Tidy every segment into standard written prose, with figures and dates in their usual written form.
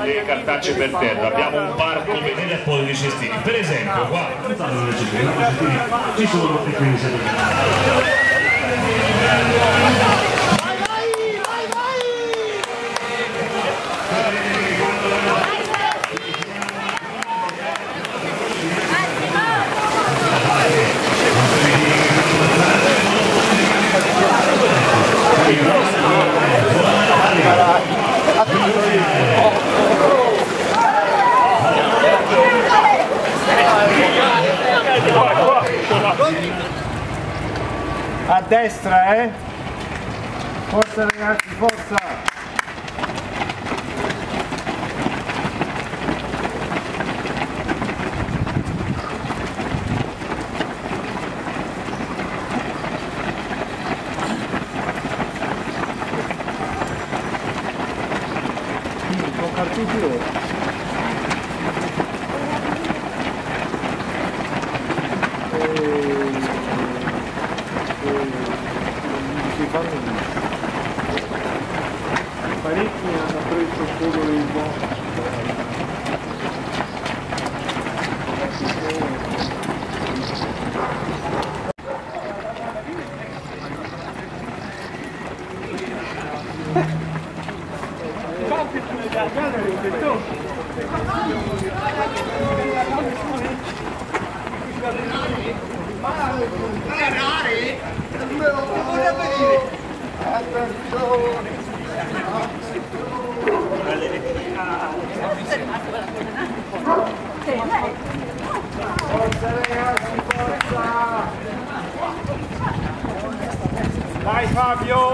le cartacce per terra, abbiamo un parco vedete a po' di cestini, per esempio qua ci sono e quindi siete a destra, forza ragazzi, forza. Toccare tutti loro. Parecchi hanno preso solo il box. Forza ragazzi, forza! Dai Fabio!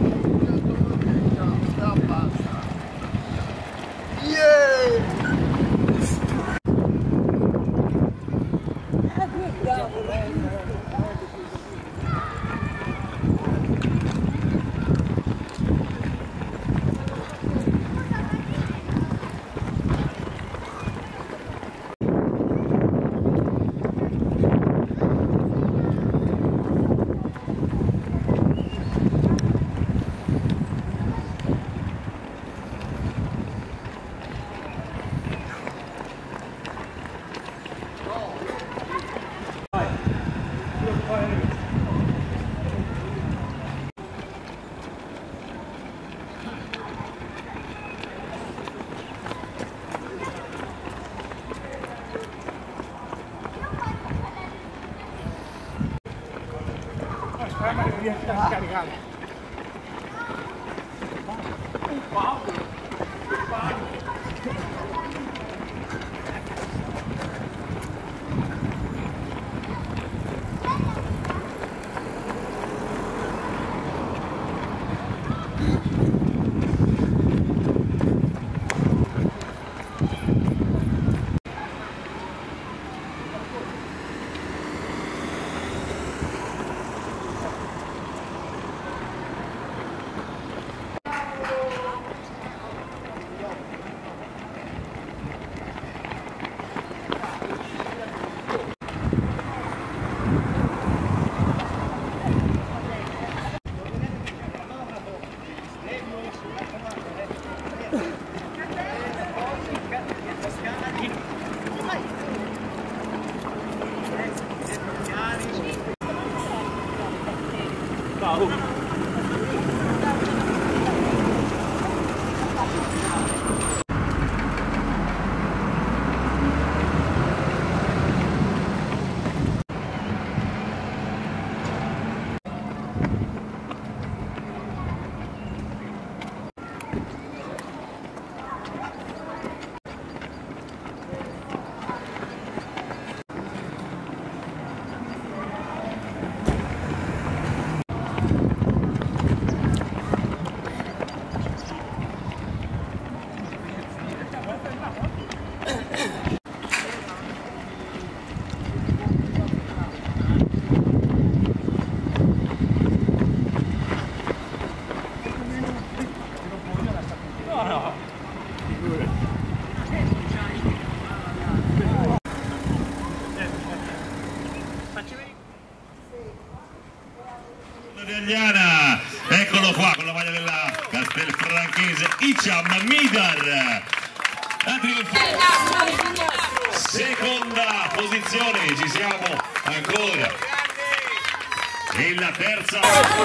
Yeah! riesci a scaricare. Eccolo qua con la maglia della Castelfranchese, Iciam Midar. Seconda posizione, ci siamo ancora. E la terza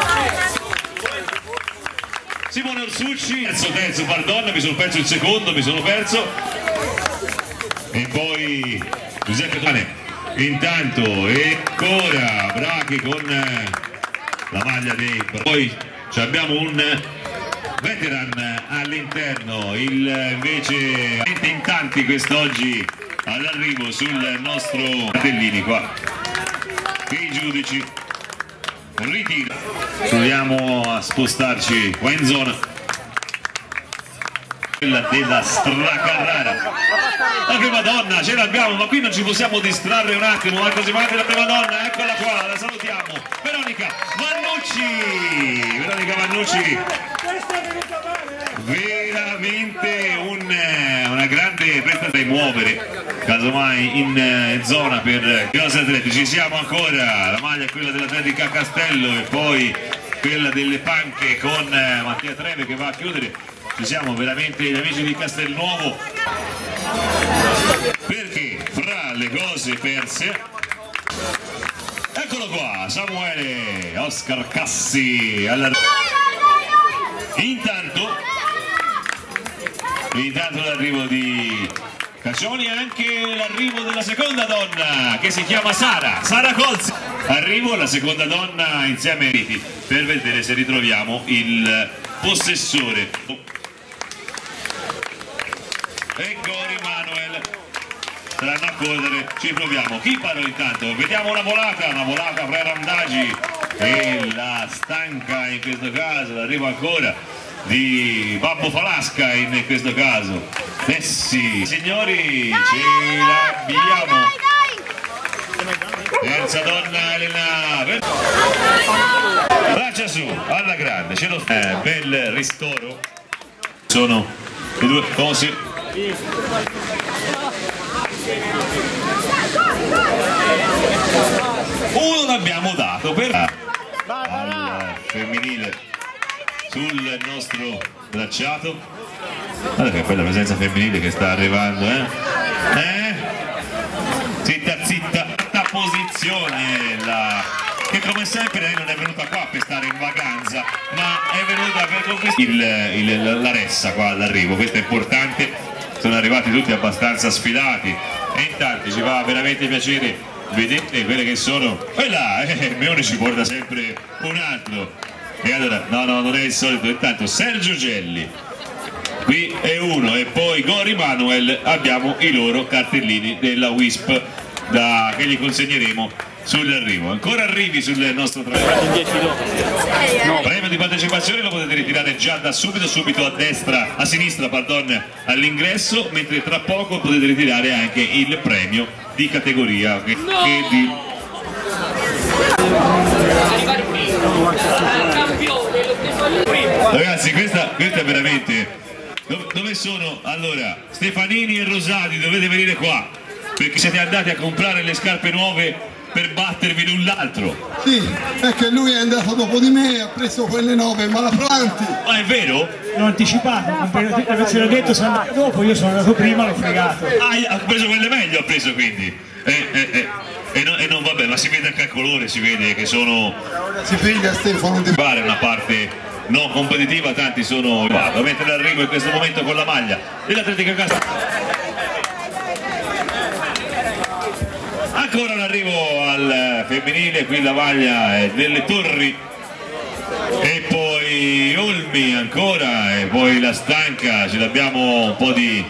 Simone Orsucci, terzo, pardon, mi sono perso il secondo, mi sono perso. E poi Giuseppe Cane. Intanto ancora Brachi con la maglia dei... Poi abbiamo un veteran all'interno, invece in tanti quest'oggi all'arrivo sul nostro Catellini qua. I giudici ritira. Proviamo a spostarci qua in zona. Quella della Stracarrara, la prima donna ce l'abbiamo, ma qui non ci possiamo distrarre un attimo. Marco Simati, la prima donna, eccola qua, la salutiamo, Veronica Vannucci, veramente una grande prestazione da muovere casomai in zona per i nostri atleti. Ci siamo ancora, la maglia è quella dell'Atletica Castello e poi quella delle Panche con Mattia Treve che va a chiudere. Ci siamo veramente gli amici di Castelnuovo, perché fra le cose perse, eccolo qua Samuele Oscar Cassi intanto l'arrivo di Caccioni e anche l'arrivo della seconda donna che si chiama Sara Colzi. Arrivo la seconda donna insieme a Riti per vedere se ritroviamo il possessore. E Gori Manuel saranno a correre, ci proviamo. Kiparo intanto, vediamo una volata fra i randagi e la stanca in questo caso, l'arrivo ancora di Babbo Falasca in questo caso. Eh sì, signori, ce l'abbiamo. Terza donna Elena, braccia su, alla grande, ce lo fa. Bel ristoro. Sono le due cose. Uno l'abbiamo dato per al femminile sul nostro bracciato. Guarda che bella presenza femminile che sta arrivando, zitta posizione che come sempre lei non è venuta qua per stare in vacanza, ma è venuta per conquistare la ressa qua all'arrivo. Questo è importante, sono arrivati tutti abbastanza sfilati e intanto ci fa veramente piacere vedete quelle che sono, e là, Meone ci porta sempre un altro, e allora, no, non è il solito. Intanto Sergio Gelli, qui è uno, e poi Gori Manuel, abbiamo i loro cartellini della Wisp che gli consegneremo sull'arrivo. Ancora arrivi sul nostro premio di partecipazione, lo potete ritirare già da subito a sinistra, pardon, all'ingresso, mentre tra poco potete ritirare anche il premio di categoria Ragazzi, questa è veramente... Dove sono? Allora, Stefanini e Rosati, dovete venire qua, perché siete andati a comprare le scarpe nuove per battervi l'un l'altro. Sì, perché lui è andato dopo di me e ha preso quelle 9, ma la Franti. Ma è vero? L'ho anticipato, se l'ho detto dopo, io sono andato prima, l'ho fregato. Ah, ha preso quelle meglio, ha preso quindi. E non vabbè, ma si vede anche al colore, si vede che sono... Si figlia Stefano di fare una parte non competitiva, tanti sono... Vado a mettere l'arrivo in questo momento con la maglia dell'Atletica Castro. Ancora un arrivo al femminile, qui la maglia è delle Torri, e poi Olmi ancora, e poi la Stanca. Ce l'abbiamo un po' di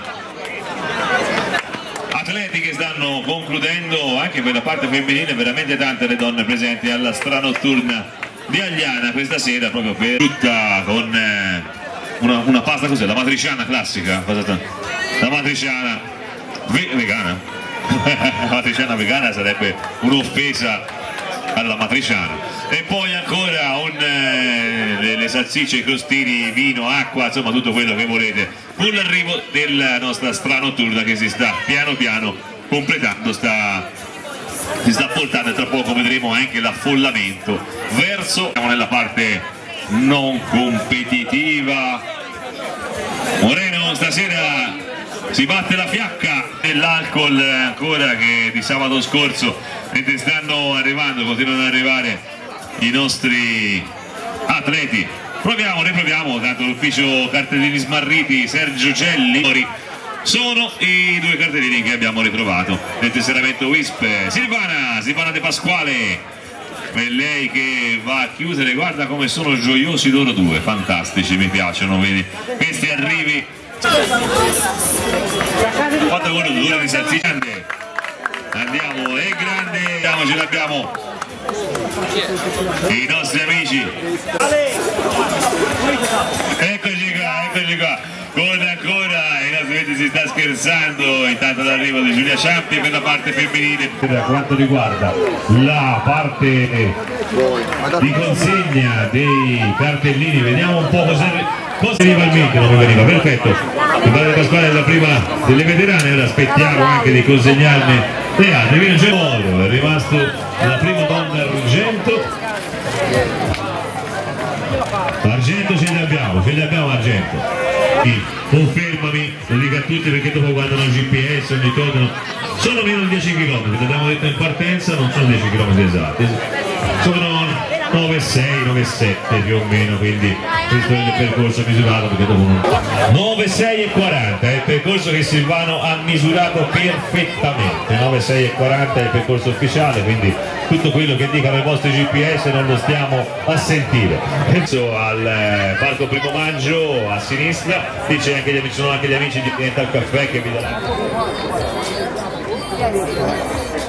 atleti che stanno concludendo anche per la parte femminile, veramente tante le donne presenti alla Stranotturna di Agliana questa sera, proprio per tutta con una pasta, cos'è? La matriciana classica, la matriciana vegana. La matriciana vegana sarebbe un'offesa alla matriciana. E poi ancora le salsicce, i crostini, vino, acqua, insomma tutto quello che volete, con l'arrivo della nostra Stranotturna che si sta piano piano completando, si sta portando, e tra poco vedremo anche l'affollamento verso, siamo nella parte non competitiva. Moreno stasera si batte la fiacca dell'alcol ancora che di sabato scorso, mentre stanno arrivando, continuano ad arrivare i nostri atleti. Riproviamo, tanto l'ufficio cartellini smarriti, Sergio Gelli, sono i due cartellini che abbiamo ritrovato nel tesseramento Wisp. Silvana De Pasquale, è lei che va a chiudere, guarda come sono gioiosi loro due, fantastici, mi piacciono, vedi questi arrivi. Fatto con l'odore di salsiccia, andiamo, è grande, ce l'abbiamo i nostri amici, eccoci qua, con ancora i nostri amici, si sta scherzando. Intanto l'arrivo di Giulia Ciampi per la parte femminile. Per quanto riguarda la parte di consegna dei cartellini, vediamo un po' cosa arriva al micro, non veniva, perfetto. Il Pasquale è la prima delle veterane, ora aspettiamo anche di consegnarne le altre. Viene Gemolo, è rimasto la prima donna argento. Argento ce l'abbiamo Argento. Confermami, lo dico a tutti perché dopo guardano il GPS ogni torno, sono meno di 10 km, l'abbiamo detto in partenza, non sono 10 km esatti, sono 9,6, 9,7 più o meno, quindi questo è il percorso misurato, perché dopo 9,6 e 40 è il percorso che Silvano ha misurato perfettamente, 9,6 e 40 è il percorso ufficiale, quindi tutto quello che dicono i vostri GPS non lo stiamo a sentire. Penso al palco Primo Maggio a sinistra, lì sono anche gli amici di Pianeta al Caffè che vi daranno.